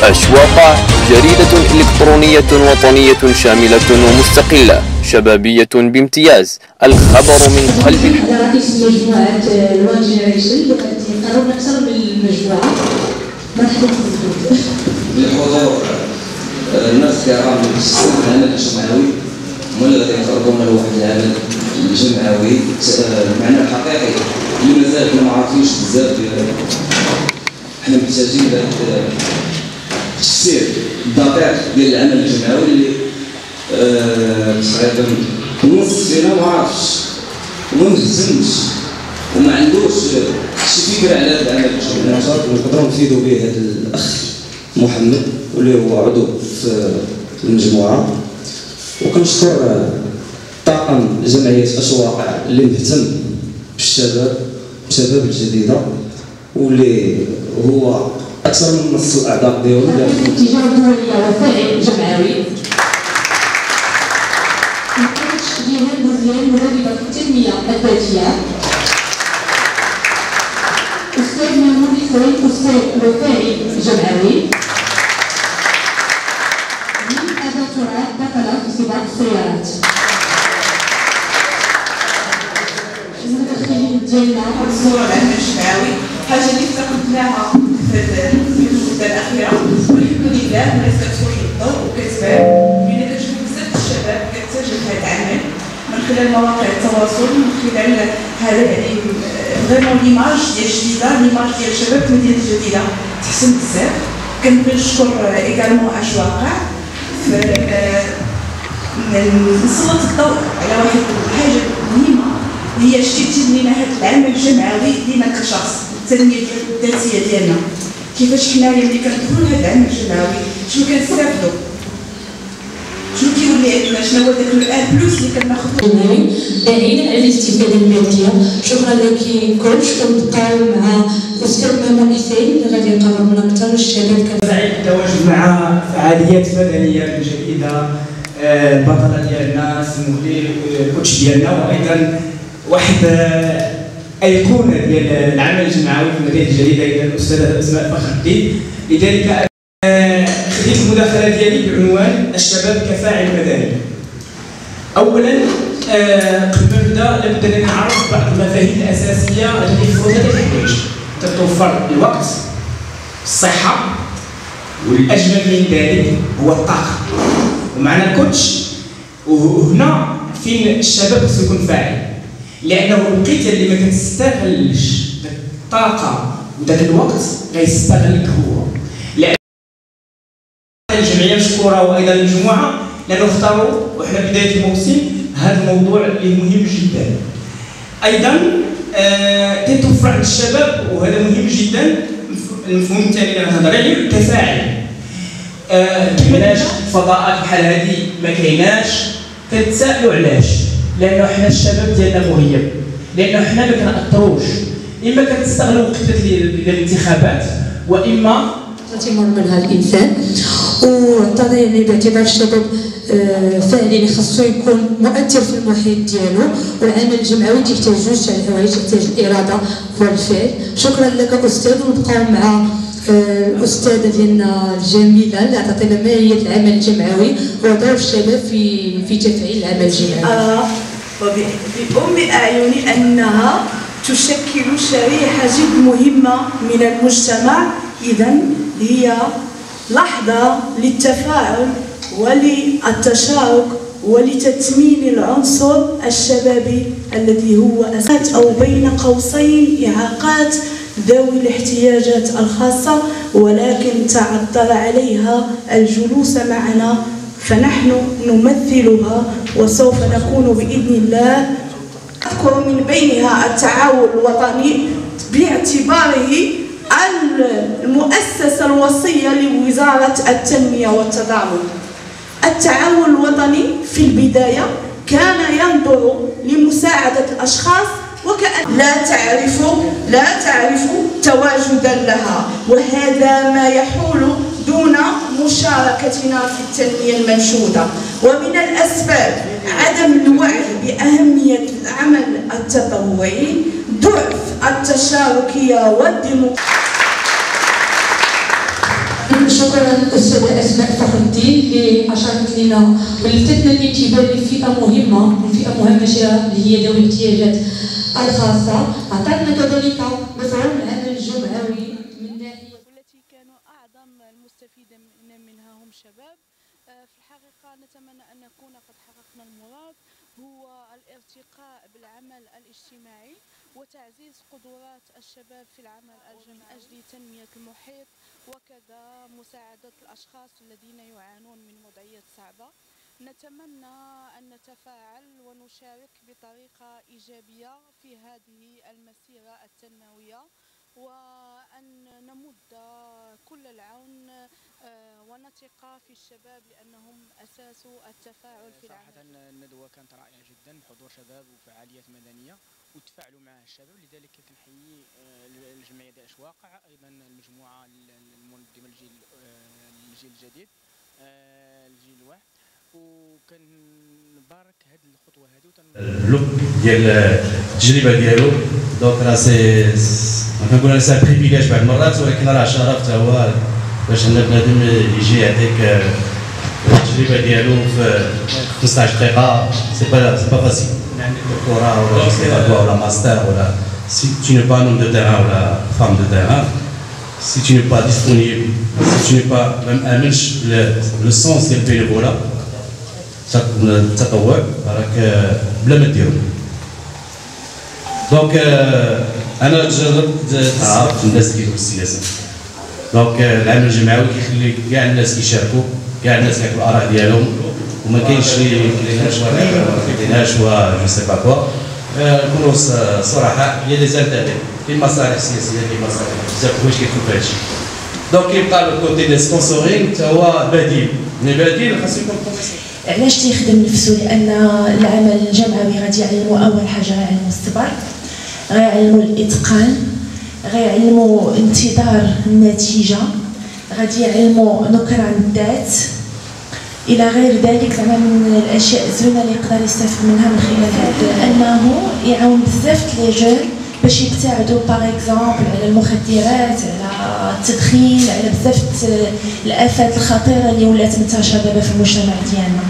أشواق، جريدة إلكترونية وطنية شاملة ومستقلة شبابية بامتياز. الخبر من قلب هذا رئيس مجموعة الوان جينيريشن التي قررنا أكثر من المجموعة. مرحبا بكم. بالحضور الناس كرام اللي كيشتغلوا في العمل الجمعوي هما اللي غادي يقربونا لواحد العمل الجمعوي بمعنى الحقيقي اللي مازال حنا ما عارفينش بزاف ديال حنا محتاجين لهاد التفسير الدقيق ديال العمل الجمعوي اللي تقريبا النص فينا ما عارفش وما مهتمش وما عندوش شي فكره على هذا العمل الجمعوي. نقدروا نفيدوا به هذا الاخ محمد واللي هو عضو في المجموعه، وكنشكر طاقم جمعيه اشواق اللي مهتم بالشباب الجديده واللي هو اكثر من نص الاعضاء ديالو. الاتجاه الدولي وفاعل جمعوي جهات مزيان مدربه في التنميه الذاتيه. أستاذ ميمون حسين أستاذ وفاعل جمعوي. من أبا تراب بطلة في سباق السيارات. المتدخلين ديالنا الصورة العمل الجمعوي حاجة اللي افتقدناها في المدة الأخيرة، والحمد لله الناس كتخرج للضوء وكتبان بين كتشوف بزاف الشباب كتتجه لهذا العمل من خلال مواقع التواصل، من خلال هذا يعني فريمون ليماج ديال جديده، ليماج ديال الشباب في المدينه الجديده تحسن بزاف. كنبغي نشكر ايكالمون اشواق نسلط الضوء على واحد الحاجه مهمه هي شتي تبنينا هذا العمل الجمعوي لينا كشخص، التنميه الذاتيه ديالنا. كيفاش حنايا ملي كندخلوا لهذا العمل الجمعوي شنو كنستافدوا، شنو كيولي عندنا، شنو هو داك الان بلوس اللي كناخذو بعيدا عن الاستفاده الماديه. شكرا لك كوتش. كنبقاو مع الاستاذ ميمون حسين اللي غادي يقرب لنا اكثر الشباب. سعيد بالتواجد مع فعاليات مدنيه جديده. البطله ديالنا سموه الكوتش ديالنا، وايضا واحد ايقونه ديال العمل الجمعوي في المدينه الجديده هي الاستاذه اسماء فخر الدين. لذلك خديت المداخله ديالي بعنوان الشباب كفاعل مدني. اولا قبل ما نبدا لابد ان نعرف بعض المفاهيم الاساسيه التي تفوت هذه الحوايج. تتوفر الوقت، الصحه، والاجمل من ذلك هو الطاقه. ومعنا الكوتش، وهنا فين الشباب خصو يكون فاعل، لانه الوقيته اللي ما كتستغلش الطاقه وذاك الوقت غيستغلك هو. لان الجمعيه مشكوره وايضا المجموعه لانه اختاروا وحنا بدايه الموسم هذا الموضوع اللي مهم جدا. ايضا تتوفر عند الشباب وهذا مهم جدا. المفهوم الثاني اللي غنهضر عليه كفاعل. كيفاش فضاءات بحال هذه ما كايناش كتسائلوا علاش؟ لانه حنا الشباب ديالنا مغيب، لانه حنا ما كنأثروش، اما كتستغلوا وقت ديال الانتخابات واما تمر منها الانسان. وعطانا يعني باعتبار الشباب فاعل خاصو يكون مؤثر في المحيط ديالو، والعمل الجمعوي تيحتاج جوج تاع الحوايج، تيحتاج الاراده والفعل. شكرا لك استاذ. ونبقاو مع الاستاذه ديالنا الجميله اللي عطاتنا ماهيه العمل الجمعوي ودور الشباب في تفعيل العمل الجمعوي. وبأم أعيني أنها تشكل شريحة جد مهمة من المجتمع. إذن هي لحظة للتفاعل وللتشارك ولتثمين العنصر الشبابي الذي هو أساس أو بين قوسين إعاقات ذوي الاحتياجات الخاصة، ولكن تعذر عليها الجلوس معنا فنحن نمثلها وسوف نكون بإذن الله. أذكر من بينها التعاون الوطني باعتباره المؤسسة الوصية لوزارة التنمية والتضامن. التعاون الوطني في البداية كان ينظر لمساعدة الأشخاص وكأن لا تعرف تواجدا لها، وهذا ما يحول دون مشاركتنا في التنمية المنشودة. ومن الأسباب عدم الوعي بأهمية العمل التطوعي، ضعف التشاركية والديمقراطية. شكرا أستاذة أسماء فخر الدين اللي أشارت لنا ولفتنا الانتباه لفئة مهمة اللي هي ذوي الاحتياجات الخاصة. أعطتنا كذلك مفهوم العمل الجمعوي من ناحية والتي كانوا أعظم المستفيدين منها هم شباب. في الحقيقة نتمنى أن نكون قد حققنا المراد، هو الارتقاء بالعمل الاجتماعي وتعزيز قدرات الشباب في العمل الجماعي من أجل تنمية المحيط وكذا مساعدة الأشخاص الذين يعانون من وضعيات صعبة. نتمنى أن نتفاعل ونشارك بطريقة إيجابية في هذه المسيرة التنموية، وأن نمد كل العون ونثق في الشباب لأنهم أساس التفاعل في العمل. صراحة الندوة كانت رائعة جدا بحضور شباب وفعاليات مدنية وتفاعلوا مع الشباب، لذلك كنحيي الجمعية داعش واقع، أيضا المجموعة المنظمة الجيل الجديد الجيل الواعي، وكنبارك هذه الخطوة هذه اللوك ديال التجربة ديالو. دونك راه كنقول انا سي بريفيليج بعض المرات، ولكن راه شرف حتى هو باش ان بنادم يجي يعطيك التجربه ديالو في 15 دقيقه. سي با فاسيل. عندك دكتوراه ولا ماستر ولا ماستر ولا si tu n'es pas un homme de terrain ou la femme de terrain, si tu n'es pas disponible, si tu n'es pas même le sens ديال البينيفولا التطوع راك بلا ما ديرو. دونك انا جربت تعرف الناس اللي كيديروا السياسه. دونك العمل الجمعوي كيخلي كاع الناس كيشاركوا، كاع الناس كيعطوا الاراء ديالهم، وما كاينش اللي كيديرهاش جو سي با كوا. نكونوا صراحه، هي دي زانتيغي، كاين مصالح سياسيه، كاين مصالح بزاف حوايج كيدخلوا في هادشي. دونك كيبقى الكوتي ديال سبونسورينغ حتى هو بديل، مي بديل خاصو يكون بروفيسيونيل. علاش تيخدم نفسه؟ لان العمل الجمعوي غادي يعلمو اول حاجه غيعلمو الصبر، غيعلمو الاتقان، غيعلمو انتظار النتيجه، غادي يعلمو نكران الذات الى غير ذلك. زعما من الاشياء الزوينه اللي يقدر يستافد منها من خلال هذا انه يعاون بزاف لي جون باش يبتعدوا باغ اكزومبل على المخدرات، على التدخين، على بزاف الافات الخطيره اللي ولات منتشره دابا في المجتمع ديالنا.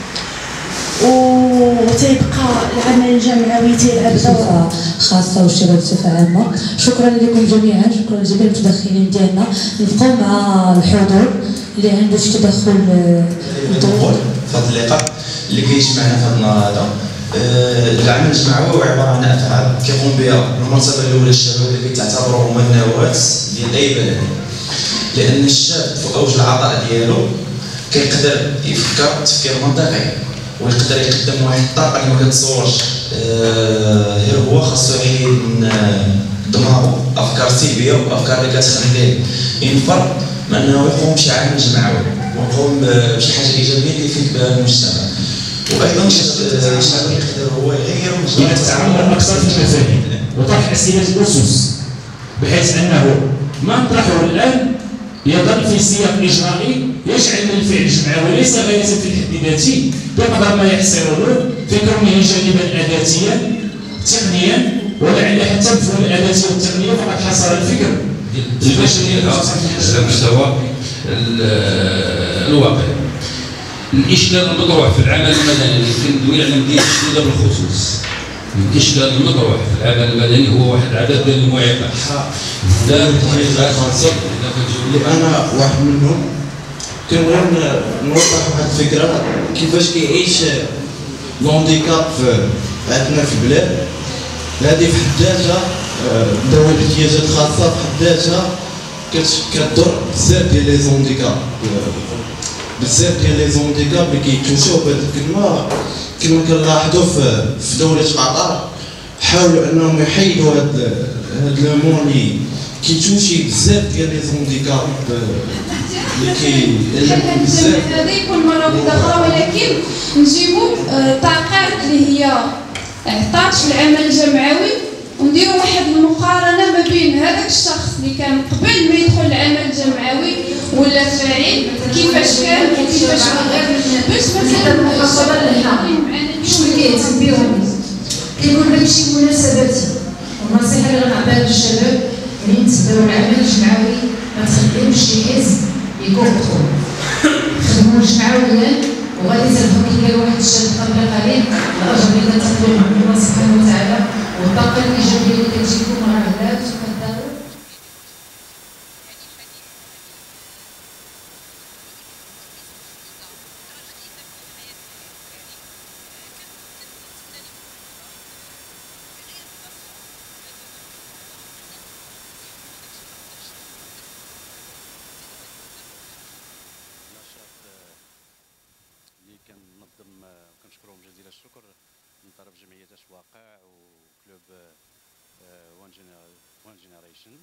وتيبقى العمل الجمعوي تيلعب دور خاصه والشباب بصفه عامه. شكرا لكم جميعا، شكرا لجميع المتدخلين ديالنا. نبقاو مع الحضور اللي عنده شي تدخل في هذا اللقاء اللي كيجمعنا في هذا النهار هذا. العمل الجمعوي هو عباره عن افعال كيقوم بها المرتبه الاولى الشباب اللي كيتعتبروا هما النواه ديال اي بلد، لان الشاب في اوج العطاء ديالو كيقدر يفكر تفكير منطقي ويقدر يقدم واحد الطاقه اللي ما كتصورش. غير هو خاصو يحيد من دماغه افكار سلبيه وافكار اللي كتخليه ينفر من انه يقوم بشي عمل جمعوي ويقوم بشي حاجه ايجابيه اللي يفيد بها المجتمع. وايضا الشباب يقدر هو يغير من يتعمق اكثر في المفاهيم وطرح اسئله الاسس، بحيث انه ما نطرحه الان يظل في سياق اجرائي يجعل من الفعل الجمعوي ليس غايه في الحد ذاته بقدر ما يحصره في كونه جانبا اداتيا تقنيا، ولعل حتى مفهوم الاداتيه والتقنيه فقد حصر الفكر البشري على مستوى الواقع. الاشكال المطروح في العمل المدني اللي كندوي على مدينه جديده بالخصوص، الاشكال المطروح في العمل المدني هو واحد العدد ديال المعيقات لا تحقيقات خاصه. انا واحد منهم كنبغي نوضح واحد الفكره كيفاش كيعيش الهانديكاب عندنا في البلاد. هذه في حد ذاتها ذوي الاحتياجات الخاصه في حد ذاتها كتضر بزاف ديال لي زونديكاب، بزاف ديال لي زونديكاب اللي كيتوشاو بهذه الكلمه كما كنلاحظوا في دوله قطر. حاولوا انهم يحيدوا هذا المو اللي كيتوشي بزاف ديال لي زونديكاب اللي بزاف هذا يكون مرابط اخرى، ولكن نجيبوا طاقات اللي هي عطات العمل الجمعوي ونديروا واحد المقارنه ما بين هذاك الشخص اللي كان قبل ما يدخل العمل الجمعوي ولا فاعل كيفاش كان وكيفاش غير باش مثلا المحافظه لها شنو كيهتم بهم. كيقول لك شي مناسبات والنصيحه اللي غنعطيها للشباب اللي يتبعوا العمل الجمعوي ما تخليهمش شي حزب يكونوا خدموا جمعويا وغادي تربحوا كي قال واحد الشاب قبل قليل الاجر اللي كتاخذوه من الله سبحانه وتعالى والطاقه الايجابيه اللي كتجيكم راه هناك كداروا. كنشكرهم جزيل الشكر من طرف جمعيه اشواقع وكلوب وان جينيريشن.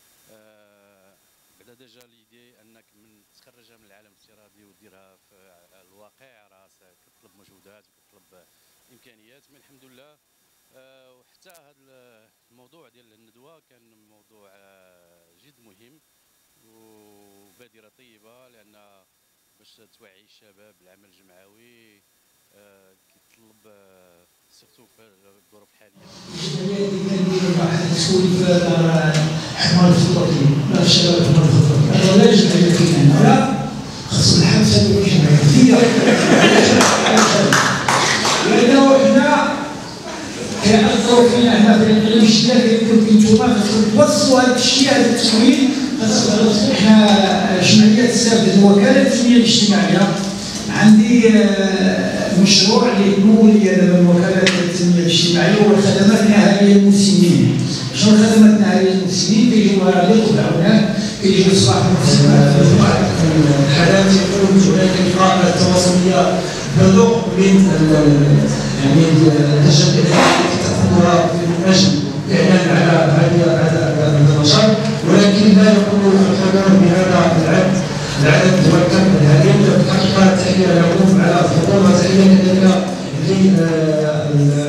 بدا ديجا ليدي انك من تخرجها من العالم الافتراضي وديرها في الواقع راه كتطلب مجهودات وكتطلب امكانيات، من الحمد لله. وحتى هذا الموضوع ديال الندوه كان موضوع جد مهم وبادره طيبه، لان باش توعي الشباب بالعمل الجمعوي كيطلب سيرتو في الظروف الحاليه. الجمعيه اللي كنديروا واحد التسويف حمار الفطري ولا الشباب حمار الفطري، هذا لا جمعيه كاينه هنا خصو الحبس هذه الجمعيه فيها. لأنه حنا كنأثروا فينا هنا في العلم الشداد كيقول نتوما خاصكم توصلوا هذا الشيء هذا التسويف. حنا جمعيه تستافد الوكاله التنميه الاجتماعيه. عندي مشروع اللي ينمو لي دابا الوكاله التنميه الاجتماعيه هو الخدمات النهاريه للمسنين. شنو الخدمات النهاريه للمسنين؟ كيجيو مرابط وبعونات، كيجيو صباح المسنين الحالات يكون هناك لقاء تواصليه بلوغ بين يعني اللجنه التي تاخذها في النجم اعلان على هذا النشاط، ولكن لا يكون الحضور بهذا العدد والكم الهائل. في الحقيقه تحيه لكم على الحضور وتحيه كذلك